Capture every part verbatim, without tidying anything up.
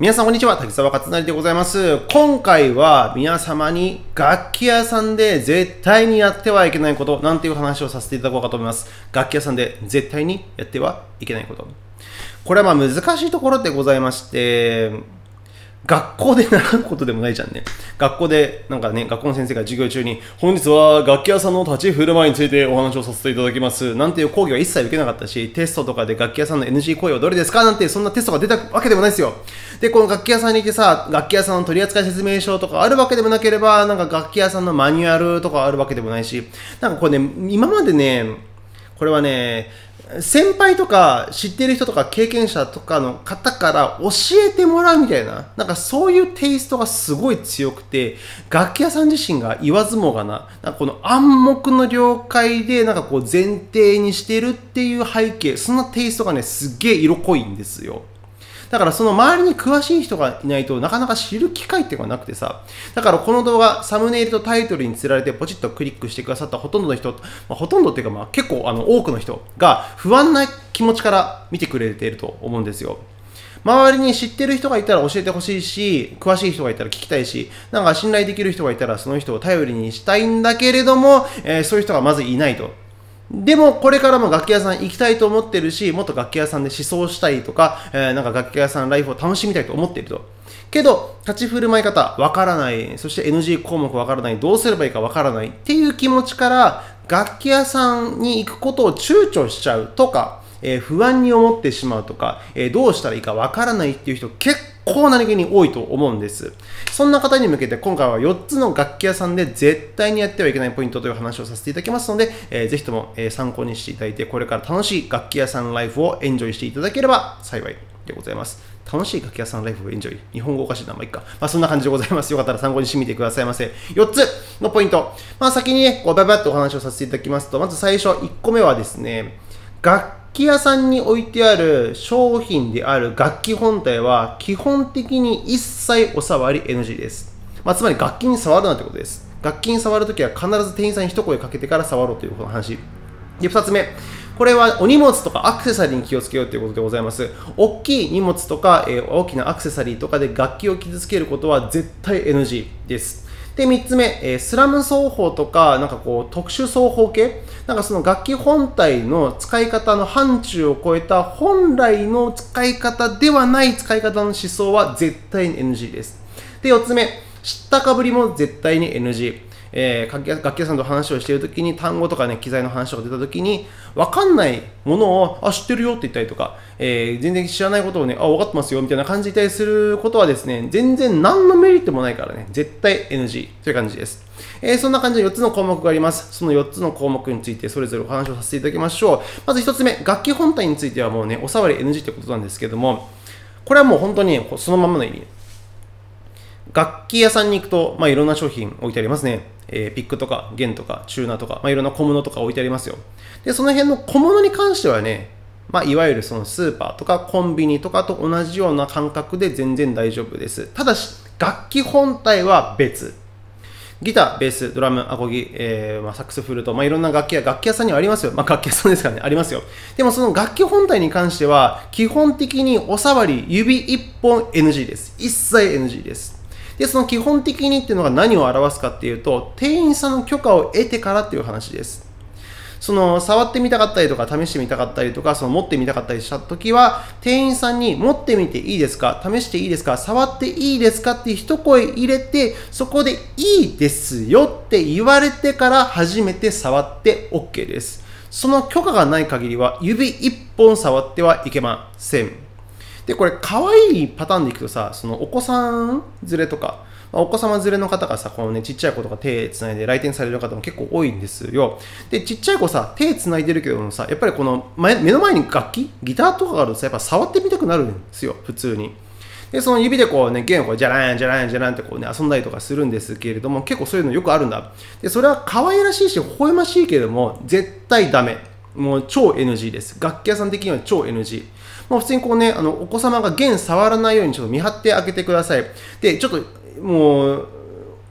皆さんこんにちは、滝沢勝成でございます。今回は皆様に楽器屋さんで絶対にやってはいけないことなんていう話をさせていただこうかと思います。楽器屋さんで絶対にやってはいけないこと。これはまあ難しいところでございまして、学校で習うことでもないじゃんね。学校で、なんかね、学校の先生が授業中に、本日は楽器屋さんの立ち振る舞いについてお話をさせていただきます。なんていう講義は一切受けなかったし、テストとかで楽器屋さんの エヌジー 行為はどれですかなんて、そんなテストが出たわけでもないですよ。で、この楽器屋さんにいてさ、楽器屋さんの取扱説明書とかあるわけでもなければ、なんか楽器屋さんのマニュアルとかあるわけでもないし、なんかこれね、今までね、これはね、先輩とか知ってる人とか経験者とかの方から教えてもらうみたいな、なんかそういうテイストがすごい強くて、楽器屋さん自身が言わずもがな、なんかこの暗黙の了解でなんかこう前提にしてるっていう背景、そんなテイストがね、すっげえ色濃いんですよ。だからその周りに詳しい人がいないとなかなか知る機会っていうのがなくてさ、だからこの動画、サムネイルとタイトルにつられてポチッとクリックしてくださったほとんどの人、まあ、ほとんどっていうかまあ結構あの多くの人が不安な気持ちから見てくれていると思うんですよ。周りに知ってる人がいたら教えてほしいし、詳しい人がいたら聞きたいし、なんか信頼できる人がいたらその人を頼りにしたいんだけれども、えー、そういう人がまずいないと。でもこれからも楽器屋さん行きたいと思ってるし、もっと楽器屋さんで思想したいとか、えー、なんか楽器屋さんライフを楽しみたいと思っていると。けど、立ち振る舞い方わからない、そして エヌジー 項目わからない、どうすればいいかわからないっていう気持ちから、楽器屋さんに行くことを躊躇しちゃうとか、えー、不安に思ってしまうとか、えー、どうしたらいいかわからないっていう人結構な気に多いと思うんです。そんな方に向けて今回はよっつの楽器屋さんで絶対にやってはいけないポイントという話をさせていただきますので、えー、ぜひとも、えー、参考にしていただいて、これから楽しい楽器屋さんライフをエンジョイしていただければ幸いでございます。楽しい楽器屋さんライフをエンジョイ。日本語おかしいな、まあいいか。まあそんな感じでございます。よかったら参考にしてみてくださいませ。よっつのポイント。まあ先にね、こうババッとお話をさせていただきますと、まず最初いっこめはですね、楽器屋さんに置いてある商品である楽器本体は基本的に一切お触り エヌジー です。まあ、つまり楽器に触るなってことです。楽器に触るときは必ず店員さんに一声かけてから触ろうという話。で、ふたつめ。これはお荷物とかアクセサリーに気をつけようということでございます。大きい荷物とか、えー、大きなアクセサリーとかで楽器を傷つけることは絶対 エヌジー です。で、みっつめ、えー、スラム奏法とか、なんかこう、特殊奏法系、なんかその楽器本体の使い方の範疇を超えた本来の使い方ではない使い方の思想は絶対に エヌジー です。で、よっつめ、知ったかぶりも絶対に エヌジー。えー、楽器屋さんと話をしているときに単語とかね、機材の話が出たときに、分かんないものを、あ、知ってるよって言ったりとか、えー、全然知らないことをね、あ、分かってますよみたいな感じで言ったりすることはですね、全然何のメリットもないからね、絶対 エヌジー という感じです。えー、そんな感じでよっつの項目があります。そのよっつの項目についてそれぞれお話をさせていただきましょう。まずひとつめ、楽器本体についてはもうね、お触り エヌジー ということなんですけども、これはもう本当にそのままの意味。楽器屋さんに行くと、まあ、いろんな商品置いてありますね。えー、ピックとか弦とかチューナーとか、まあ、いろんな小物とか置いてありますよ。で、その辺の小物に関してはね、まあ、いわゆるそのスーパーとかコンビニとかと同じような感覚で全然大丈夫です。ただし、楽器本体は別。ギター、ベース、ドラム、アコギ、えーまあ、サックス、フルート、まあ、いろんな楽器や楽器屋さんにはありますよ。まあ、楽器屋さんですからね、ありますよ。でもその楽器本体に関しては、基本的にお触り、指いっぽん エヌジー です。一切 エヌジー です。で、その基本的にっていうのが何を表すかっていうと、店員さんの許可を得てからっていう話です。その触ってみたかったりとか試してみたかったりとかその持ってみたかったりしたときは店員さんに持ってみていいですか、試していいですか、触っていいですかって一声入れて、そこでいいですよって言われてから初めて触って OK です。その許可がない限りは指いっぽん触ってはいけません。で、これ可愛いパターンでいくとさ、そのお子さん連れとか、お子様連れの方がさ、このね、ちっちゃい子とか手つないで来店される方も結構多いんですよ。で、ちっちゃい子さ、手つないでるけどもさ、やっぱりこの前目の前に楽器、ギターとかがあるとさ、やっぱ触ってみたくなるんですよ、普通に。で、その指でこうね、弦をこうジャランジャランジャランってこうね、遊んだりとかするんですけれども、結構そういうのよくあるんだ。で、それは可愛らしいし、微笑ましいけれども、絶対ダメ。もう超 エヌジー です。楽器屋さん的には超 エヌジー。もう普通にこうね、あのお子様が弦触らないようにちょっと見張ってあげてください。で、ちょっともう、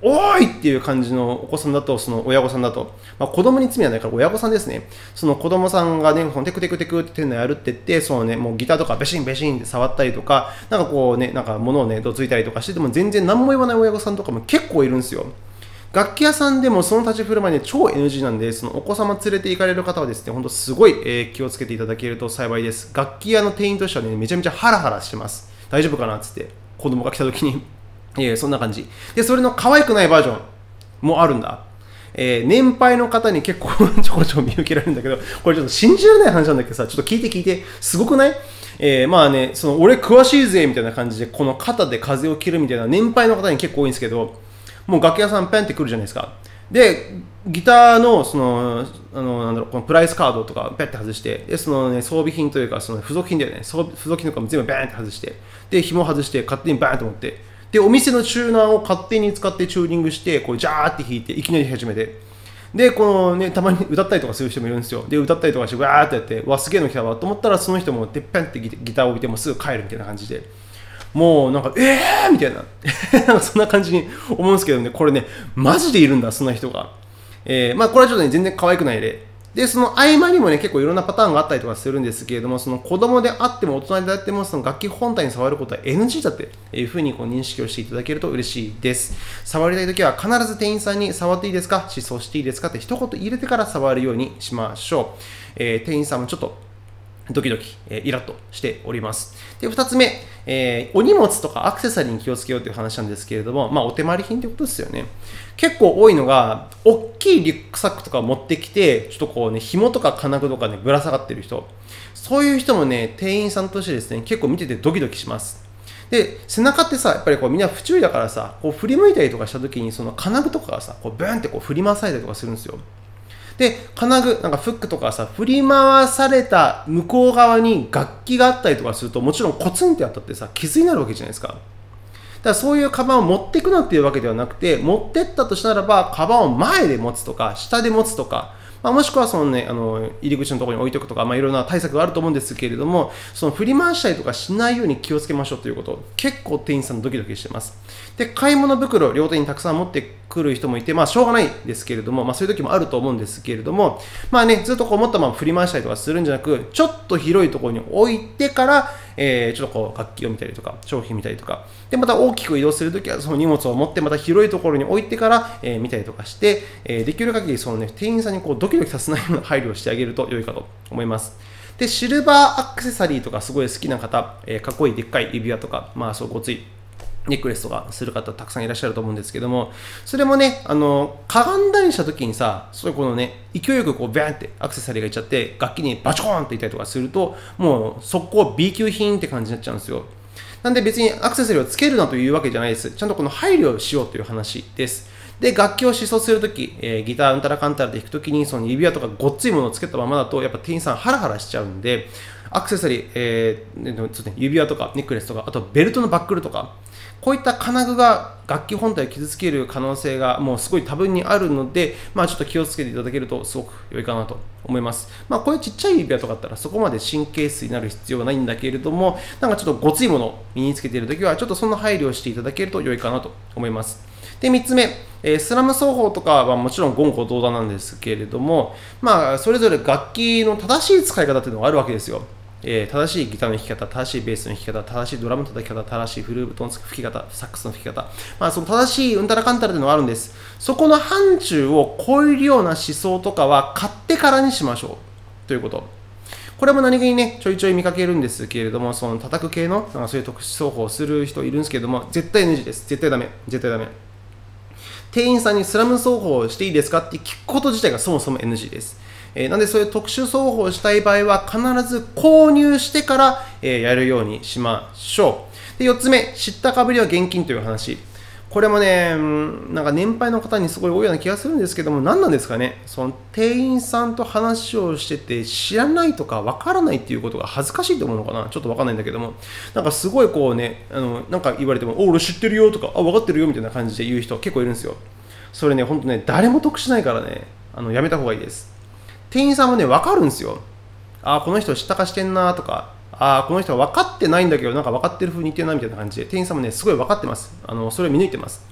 おーいっていう感じのお子さんだと、その親御さんだと、まあ、子供に罪はないから親御さんですね。その子供さんがね、テクテクテクっていうのをやるって言って、そのね、もうギターとかベシンベシンって触ったりとか、なんかこうね、なんか物をね、どついたりとかしてても全然何も言わない親御さんとかも結構いるんですよ。楽器屋さんでもその立ち振る舞いで超 エヌジー なんで、そのお子様連れて行かれる方はですね、本当すごい、えー、気をつけていただけると幸いです。楽器屋の店員としてはね、めちゃめちゃハラハラしてます。大丈夫かなっつって、子供が来た時に。えー、そんな感じ。で、それの可愛くないバージョンもあるんだ。えー、年配の方に結構ちょこちょこ見受けられるんだけど、これちょっと信じられない話なんだけどさ、ちょっと聞いて聞いて、すごくない？えー、まあね、その俺詳しいぜみたいな感じで、この肩で風を切るみたいな年配の方に結構多いんですけど、もう楽器屋さんペンって来るじゃないですか。で、ギターのその、あの、なんだろう、このプライスカードとかペッて外して、で、そのね、装備品というか、その付属品だよね、付属品とかも全部バーンって外して、で、紐外して、勝手にバーンと持って、で、お店のチューナーを勝手に使ってチューニングして、こう、ジャーって弾いて、いきなり弾き始めて、で、このね、たまに歌ったりとかする人もいるんですよ。で、歌ったりとかして、わーってやって、わ、すげえの来たわと思ったら、その人も、でっぺんってギターを置いて、もうすぐ帰るみたいな感じで、もうなんか、えーみたいな、なんかそんな感じに思うんですけどね、これね、マジでいるんだ、そんな人が。えー、まあこれはちょっとね、全然可愛くない例。で、その合間にもね、結構いろんなパターンがあったりとかするんですけれども、その子供であっても大人であっても、その楽器本体に触ることは エヌジー だっていうふうにこう認識をしていただけると嬉しいです。触りたいときは必ず店員さんに触っていいですか、思想していいですかって一言入れてから触るようにしましょう。えー、店員さんもちょっとドキドキ、えー、イラッとしております。で、二つ目、えー、お荷物とかアクセサリーに気をつけようという話なんですけれども、まあ、お手回り品ってことですよね。結構多いのが、大きいリュックサックとか持ってきて、ちょっとこうね、紐とか金具とかね、ぶら下がってる人。そういう人もね、店員さんとしてですね、結構見ててドキドキします。で、背中ってさ、やっぱりこうみんな不注意だからさ、こう振り向いたりとかした時に、その金具とかがさ、こうブーンってこう振り回されたりとかするんですよ。で、金具、なんかフックとかさ、振り回された向こう側に楽器があったりとかすると、もちろんコツンってあったってさ、傷になるわけじゃないですか。だからそういうカバンを持っていくなっていうわけではなくて、持ってったとしたらば、カバンを前で持つとか、下で持つとか、まあ、もしくはそのね、あの、入り口のところに置いておくとか、まあ、いろんな対策があると思うんですけれども、その振り回したりとかしないように気をつけましょうということ、結構店員さんドキドキしてます。で、買い物袋、両手にたくさん持ってくる人もいて、まあ、しょうがないですけれども、まあ、そういう時もあると思うんですけれども、まあね、ずっとこう持ったまま振り回したりとかするんじゃなく、ちょっと広いところに置いてから、えー、ちょっとこう楽器を見たりとか、商品見たりとか、で、また大きく移動するときは、その荷物を持って、また広いところに置いてから、えー、見たりとかして、えー、できる限りそのね、店員さんにこうドキドキさせないような配慮をしてあげると良いかと思います。で、シルバーアクセサリーとかすごい好きな方、えー、かっこいいでっかい指輪とか、まあそうごついネックレスとかする方たくさんいらっしゃると思うんですけども、それもね、あの、かがんだりした時にさ、そういうこのね、勢いよくこう、バーンってアクセサリーがいっちゃって、楽器にバチコーンっていったりとかすると、もう速攻 ビーきゅう品って感じになっちゃうんですよ。なんで別にアクセサリーをつけるなというわけじゃないです。ちゃんとこの配慮をしようという話です。で、楽器を試奏するとき、えー、ギターうんたらかんたらで弾くときに、その指輪とかごっついものをつけたままだと、やっぱ店員さんハラハラしちゃうんで、アクセサリー、えー、ちょっとね、指輪とかネックレスとか、あとベルトのバックルとか、こういった金具が楽器本体を傷つける可能性がもうすごい多分にあるので、まあちょっと気をつけていただけるとすごく良いかなと思います。まあこういうちっちゃい指輪とかだったらそこまで神経質になる必要はないんだけれども、なんかちょっとごついものを身につけているときはちょっとそんな配慮をしていただけると良いかなと思います。で、みっつめ、えー、スラム奏法とかはもちろん言語道断なんですけれども、まあそれぞれ楽器の正しい使い方っていうのがあるわけですよ。えー、正しいギターの弾き方、正しいベースの弾き方、正しいドラムの叩き方、正しいフルートの吹き方、サックスの吹き方、まあ、その正しいうんたらかんたらというのがあるんです。そこの範疇を超えるような思想とかは買ってからにしましょうということ。これも何気にね、ちょいちょい見かけるんですけれども、その叩く系の、なんかそういう特殊奏法をする人いるんですけれども、絶対 エヌジー です。絶対ダメ。絶対ダメ。店員さんにスラム奏法をしていいですかって聞くこと自体がそもそも エヌジー です。えー、なんでそういう特殊奏法をしたい場合は必ず購入してから、えー、やるようにしましょう。で、よっつめ、知ったかぶりは現金という話。これもね、なんか年配の方にすごい多いような気がするんですけども、何なんですかね。その店員さんと話をしてて知らないとか分からないっていうことが恥ずかしいと思うのかな。ちょっと分かんないんだけども、なんかすごいこうね、あのなんか言われても、お、俺知ってるよとか、あ、分かってるよみたいな感じで言う人結構いるんですよ。それね、ほんとね、誰も得しないからね、あのやめた方がいいです。店員さんもね、分かるんですよ。あ、この人知ったかしてんなとか、あ、この人は分かってないんだけど、なんか分かってる風に言ってるなみたいな感じで、店員さんもね、すごい分かってます。あのそれを見抜いてます。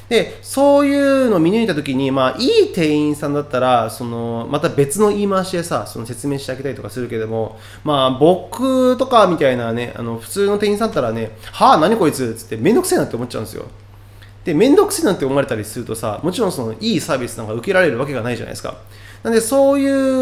で、そういうのを見抜いたときに、まあ、いい店員さんだったら、その、また別の言い回しでさ、その説明してあげたりとかするけども、まあ、僕とかみたいなね、あの、普通の店員さんだったらね、はあ、何こいつつって、めんどくせえなって思っちゃうんですよ。で、めんどくせえなって思われたりするとさ、もちろんその、いいサービスなんか受けられるわけがないじゃないですか。なんで、そういう、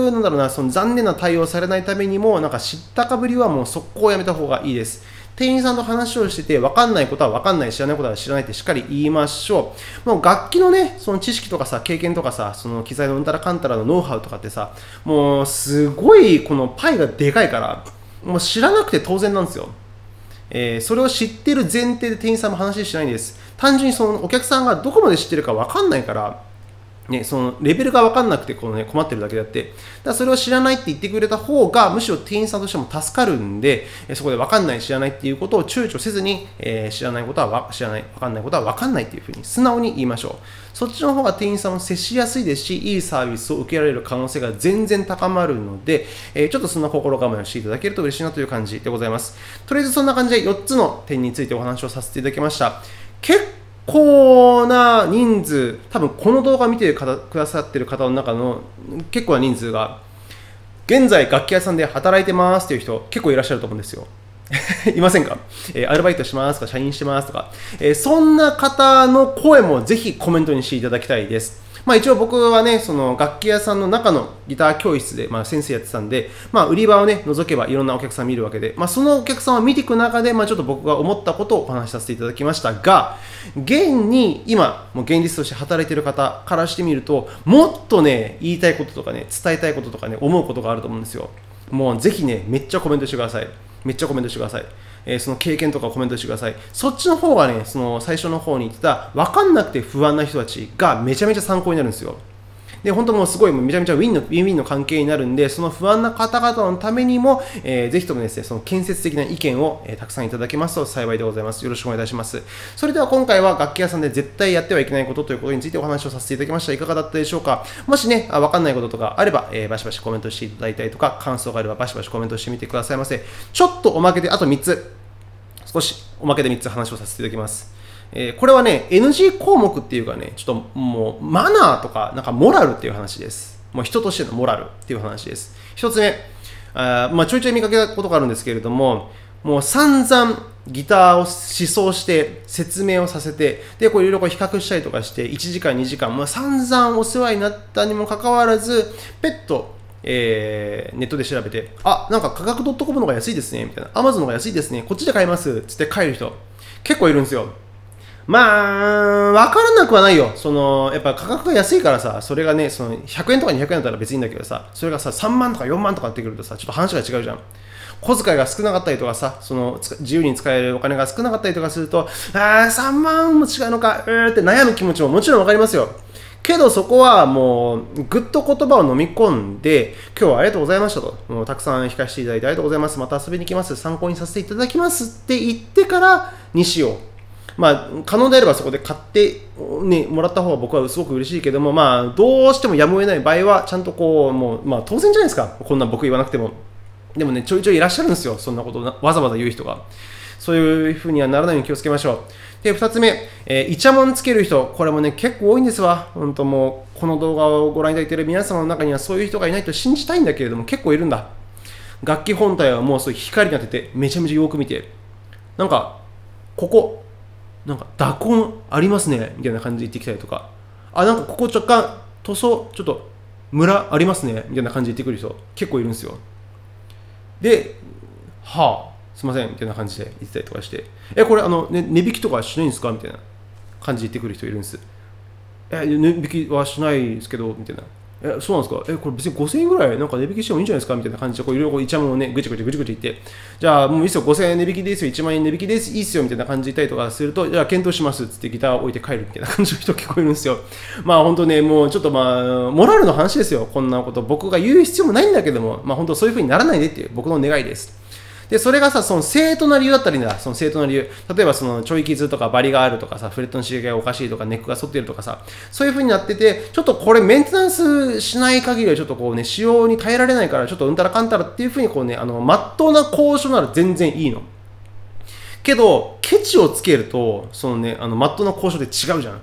なんだろうな、その残念な対応されないためにも、なんか知ったかぶりはもう速攻やめた方がいいです。店員さんと話をしてて、分かんないことは分かんない、知らないことは知らないってしっかり言いましょう。もう楽器のね、その知識とかさ、経験とかさ、その機材のうんたらかんたらのノウハウとかってさ、もうすごいこのパイがでかいから、もう知らなくて当然なんですよ。えー、それを知ってる前提で店員さんも話しないんです。単純にそのお客さんがどこまで知ってるか分かんないから、ね、そのレベルが分かんなくてこの、ね、困ってるだけであって、だからそれを知らないって言ってくれた方が、むしろ店員さんとしても助かるんで、そこで分かんない、知らないっていうことを躊躇せずに、えー、知らないことは知らない、分かんないことは分かんないっていうふうに素直に言いましょう。そっちの方が店員さんも接しやすいですし、いいサービスを受けられる可能性が全然高まるので、えー、ちょっとそんな心構えをしていただけると嬉しいなという感じでございます。とりあえずそんな感じでよっつの点についてお話をさせていただきました。結構な人数、多分この動画を見てくださっている方の中の結構な人数が、現在楽器屋さんで働いてますという人結構いらっしゃると思うんですよ。いませんか、えー、アルバイトしますとか、社員してますとか、えー、そんな方の声もぜひコメントにしていただきたいです。まあ、一応僕はね、その楽器屋さんの中のギター教室で、まあ、先生やってたんで、まあ、売り場をね、覗けばいろんなお客さん見るわけで、まあ、そのお客さんを見ていく中で、まあ、ちょっと僕が思ったことをお話しさせていただきましたが、現に今、もう現実として働いている方からしてみると、もっとね、言いたいこととかね、伝えたいこととかね、思うことがあると思うんですよ。もうぜひね、めっちゃコメントしてください。めっちゃコメントしてください。えー、その経験とかコメントしてください。そっちの方がね、その最初の方に言ってた分かんなくて不安な人たちがめちゃめちゃ参考になるんですよ。で、本当もうすごいめちゃめちゃウィンのウィンウィンの関係になるんで、その不安な方々のためにも、えー、ぜひともですね、その建設的な意見を、えー、たくさんいただけますと幸いでございます。よろしくお願いいたします。それでは今回は楽器屋さんで絶対やってはいけないことということについてお話をさせていただきました。いかがだったでしょうか。もしね、あ分かんないこととかあれば、えー、バシバシコメントしていただいたりとか、感想があればバシバシコメントしてみてくださいませ。ちょっとおまけであとみっつ、少しおまけでみっつ話をさせていただきます。えー、これはね、エヌジー 項目っていうかね、ちょっともうマナーとか、なんかモラルっていう話です。もう人としてのモラルっていう話です。一つ目、あまあ、ちょいちょい見かけたことがあるんですけれども、もう散々ギターを思想して説明をさせて、で、こういろいろこう比較したりとかして、いちじかん、にじかん、まあ、散々お世話になったにもかかわらず、ペット、えー、ネットで調べて、あ、なんか価格 .com の方が安いですね、みたいな。Amazon の方が安いですね、こっちで買います、つって帰る人、結構いるんですよ。まあ、わからなくはないよ。その、やっぱ価格が安いからさ、それがね、そのひゃくえんとかにひゃくえんだったら別にいいんだけどさ、それがさ、さんまんとかよんまんとかってくるとさ、ちょっと話が違うじゃん。小遣いが少なかったりとかさ、その自由に使えるお金が少なかったりとかすると、ああ、さんまんも違うのか、うーって悩む気持ちももちろんわかりますよ。けどそこはもうぐっと言葉を飲み込んで、今日はありがとうございましたと、もうたくさん弾かせていただいてありがとうございます、また遊びに来ます、参考にさせていただきますって言ってからにしよう。まあ、可能であればそこで買って、ね、もらった方が僕はすごく嬉しいけども、まあ、どうしてもやむを得ない場合は、ちゃんとこう、もう、まあ、当然じゃないですか。こんな僕言わなくても。でもね、ちょいちょいいらっしゃるんですよ。そんなことをわざわざ言う人が。そういうふうにはならないように気をつけましょう。で、二つ目、えー、イチャモンつける人。これもね、結構多いんですわ。本当もう、この動画をご覧いただいている皆様の中にはそういう人がいないと信じたいんだけれども、結構いるんだ。楽器本体はもうそういう光に当てて、めちゃめちゃよく見て、なんか、ここ、なんか濁音ありますねみたいな感じで言ってきたりとか、あ、なんかここ若干塗装ちょっとムラありますねみたいな感じで言ってくる人結構いるんですよ。で、はあ、すいませんみたいな感じで言ってたりとかして、え、これあの、ね、値引きとかしないんですかみたいな感じで言ってくる人いるんです。え、値引きはしないですけどみたいな。え、そうなんですか、え、これ別にごせんえんぐらいなんか値引きしてもいいんじゃないですかみたいな感じで、こういろいろいちまんをね、ぐちぐちぐちぐち言って、じゃあもういいっすよ、ごせんえん値引きですよ、いちまんえん値引きです、いいっすよみたいな感じで言ったりとかすると、じゃあ検討しますっつってギターを置いて帰るみたいな感じの人結構いるんですよ。まあ本当ね、もうちょっとまあ、モラルの話ですよ、こんなこと。僕が言う必要もないんだけども、まあ本当そういう風にならないでっていう僕の願いです。で、それがさ、その正当な理由だったらいいんだ。その正当な理由。例えば、そのちょい傷とかバリがあるとかさ、フレットの刺激がおかしいとか、ネックが反ってるとかさ、そういう風になってて、ちょっとこれメンテナンスしない限りはちょっとこうね、使用に耐えられないから、ちょっとうんたらかんたらっていう風にこうね、あの、まっとうな交渉なら全然いいの。けど、ケチをつけると、そのね、あの、まっとうな交渉で違うじゃん。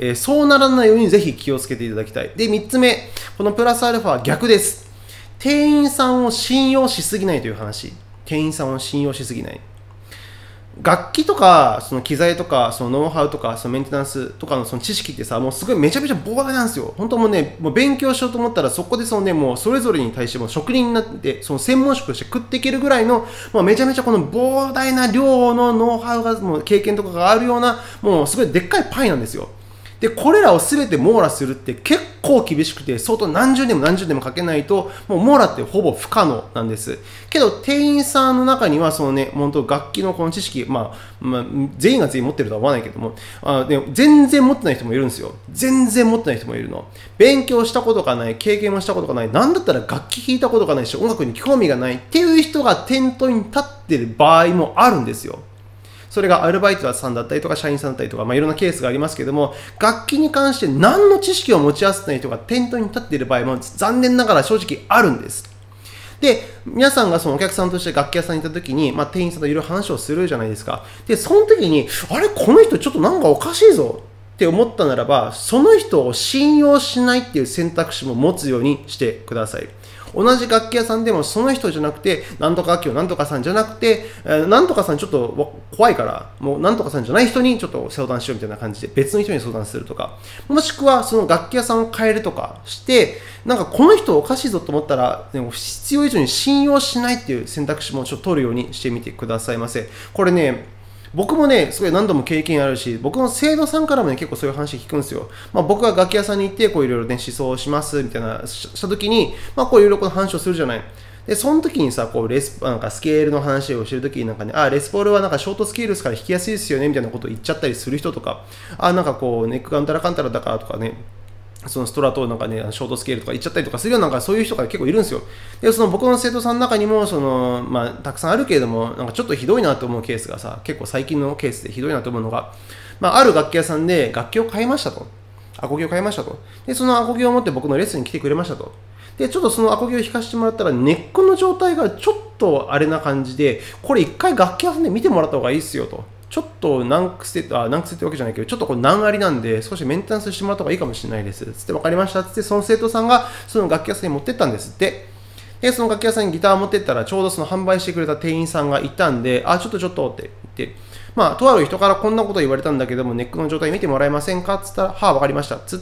えー、そうならないようにぜひ気をつけていただきたい。で、みっつめ、このプラスアルファは逆です。店員さんを信用しすぎないという話。店員さんを信用しすぎない。楽器とか、その機材とか、そのノウハウとか、そのメンテナンスとかのその知識ってさ、もうすごいめちゃめちゃ膨大なんですよ。本当もうね、もう勉強しようと思ったら、そこでそのね、もうそれぞれに対しても職人になって、その専門職として食っていけるぐらいの、もうめちゃめちゃこの膨大な量のノウハウが、もう経験とかがあるような、もうすごいでっかいパイなんですよ。で、これらを全て網羅するって結構厳しくて、相当何十年も何十年もかけないと、もう網羅ってほぼ不可能なんです。けど、店員さんの中には、そのね、本当楽器のこの知識、まあ、まあ、全員が全員持ってるとは思わないけども、あでも全然持ってない人もいるんですよ。全然持ってない人もいるの。勉強したことがない、経験もしたことがない、なんだったら楽器弾いたことがないし、音楽に興味がないっていう人が店頭に立ってる場合もあるんですよ。それがアルバイトさんだったりとか社員さんだったりとか、まあ、いろんなケースがありますけども、楽器に関して何の知識を持ち合わせてない人が店頭に立っている場合も残念ながら正直あるんです。で、皆さんがそのお客さんとして楽器屋さんに行った時に、まあ、店員さんといろいろ話をするじゃないですか。で、その時に、あれ、この人ちょっとなんかおかしいぞって思ったならば、その人を信用しないっていう選択肢も持つようにしてください。同じ楽器屋さんでもその人じゃなくて、なんとか楽器をなんとかさんじゃなくて、なんとかさんちょっと怖いから、もうなんとかさんじゃない人にちょっと相談しようみたいな感じで別の人に相談するとか、もしくはその楽器屋さんを変えるとかして、なんかこの人おかしいぞと思ったら、でも必要以上に信用しないっていう選択肢もちょっと取るようにしてみてくださいませ。これね、僕もね、すごい何度も経験あるし、僕の生徒さんからもね、結構そういう話聞くんですよ。まあ、僕が楽器屋さんに行って、こういろいろね、思想をします、みたいな、したときに、まあ、こういろいろこの話をするじゃない。で、その時にさ、こう、レス、なんかスケールの話をしてるときになんかね、あ、レスポールはなんかショートスケールですから弾きやすいですよね、みたいなことを言っちゃったりする人とか、あ、なんかこう、ネックがんたらかんたらだからとかね、そのストラトをなんかね、ショートスケールとか言っちゃったりとかするような、なんかそういう人が結構いるんですよ。で、その僕の生徒さんの中にも、その、まあ、たくさんあるけれども、なんかちょっとひどいなと思うケースがさ、結構最近のケースでひどいなと思うのが、まあ、ある楽器屋さんで楽器を買いましたと。アコギを買いましたと。で、そのアコギを持って僕のレッスンに来てくれましたと。で、ちょっとそのアコギを弾かせてもらったら、ネックの状態がちょっとあれな感じで、これ一回楽器屋さんで見てもらった方がいいっすよと。ちょっと難癖、あ、難癖ってわけじゃないけど、ちょっとこれ難ありなんで、少しメンテナンスしてもらった方がいいかもしれないです。つって、わかりました。つって、その生徒さんがその楽器屋さんに持ってったんですって。で、その楽器屋さんにギターを持ってったら、ちょうどその販売してくれた店員さんがいたんで、あ、ちょっとちょっとって言って、まあ、とある人からこんなこと言われたんだけども、ネックの状態見てもらえませんかつったら、はあ、わかりました。つって、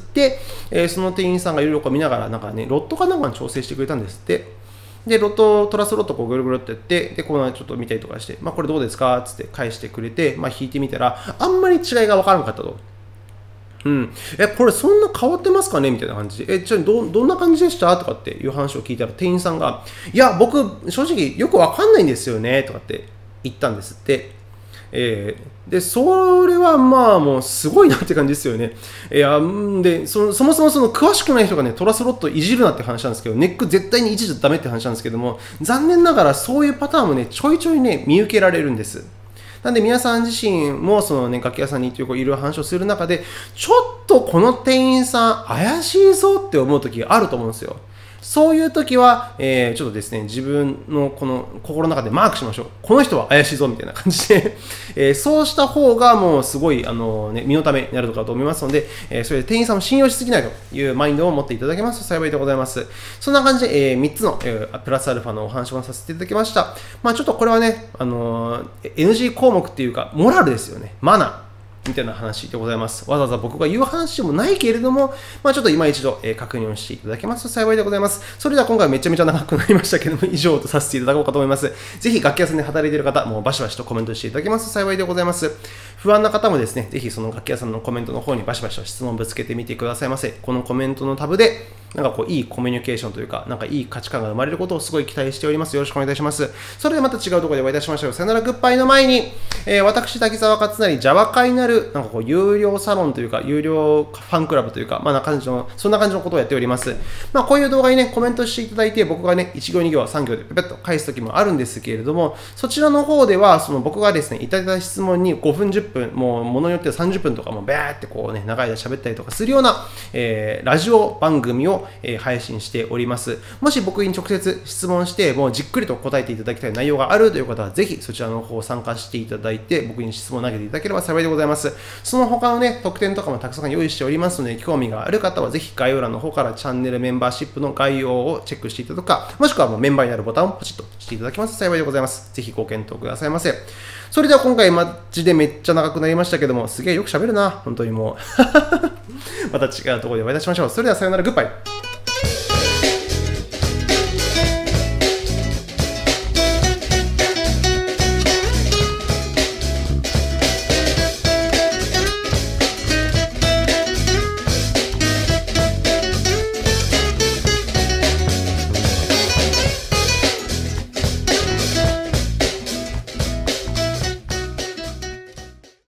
えー、その店員さんがいろいろこう見ながら、なんかね、ロットかなんかに調整してくれたんですって。で、ロット、トラスロットこうぐるぐるってやって、で、このちょっと見たりとかして、まあ、これどうですかつって返してくれて、まあ、弾いてみたら、あんまり違いがわからなかったと。うん。え、これそんな変わってますかねみたいな感じで。え、じゃあど、どんな感じでしたとかっていう話を聞いたら、店員さんが、いや、僕、正直よくわかんないんですよねとかって言ったんですって。えー、で、それはまあもうすごいなって感じですよね。いや、で、そ, そもそもその詳しくない人がね、トラスロットいじるなって話なんですけど、ネック絶対にいじっちゃダメって話なんですけども、残念ながらそういうパターンもね、ちょいちょいね、見受けられるんです。なんで皆さん自身もそのね、楽器屋さんに行ってこういろいろ話をする中で、ちょっとこの店員さん怪しいぞって思う時があると思うんですよ。そういう時は、えー、ちょっとですね、自分のこの心の中でマークしましょう。この人は怪しいぞみたいな感じで、えー、そうした方がもうすごい、あのね、身のためになるのかと思いますので、えー、それで店員さんを信用しすぎないというマインドを持っていただけますと幸いでございます。そんな感じで、えー、みっつの、えー、プラスアルファのお話をさせていただきました。まあちょっとこれはね、あのー、エヌジー 項目っていうか、モラルですよね。マナー。みたいな話でございます。わざわざ僕が言う話でもないけれども、まあ、ちょっと今一度、えー、確認をしていただけますと幸いでございます。それでは今回めちゃめちゃ長くなりましたけども、以上とさせていただこうかと思います。ぜひ楽器屋さんで働いている方、もうバシバシとコメントしていただけますと幸いでございます。不安な方もですね、ぜひその楽器屋さんのコメントの方にバシバシと質問をぶつけてみてくださいませ。このコメントのタブで、なんかこういいコミュニケーションというか、なんかいい価値観が生まれることをすごい期待しております。よろしくお願いいたします。それではまた違うところでお会いいたしましょう。さよならグッバイの前に、えー、私、滝沢勝成、Java 会になる、なんかこう有料サロンというか、有料ファンクラブというか、まあな感じの、そんな感じのことをやっております。まあこういう動画にね、コメントしていただいて、僕がね、いち行に行さん行でペペッと返すときもあるんですけれども、そちらの方では、その僕がですね、いただいた質問にごふん、じゅっぷん、もうものによってはさんじゅっぷんとかもバーってこうね、長い間喋ったりとかするような、えー、ラジオ番組を、えー、配信しております。もし僕に直接質問して、もうじっくりと答えていただきたい内容があるという方は、ぜひそちらの方参加していただいて、僕に質問を投げていただければ幸いでございます。その他のね、特典とかもたくさん用意しておりますので、興味がある方はぜひ概要欄の方からチャンネルメンバーシップの概要をチェックしていただくか、もしくはもうメンバーになるボタンをポチッとしていただきますと幸いでございます。ぜひご検討くださいませ。それでは今回マジでめっちゃ長くなりましたけども、すげえよく喋るな、本当にもう。また違うところでお会いいたしましょう。それではさよなら、グッバイ。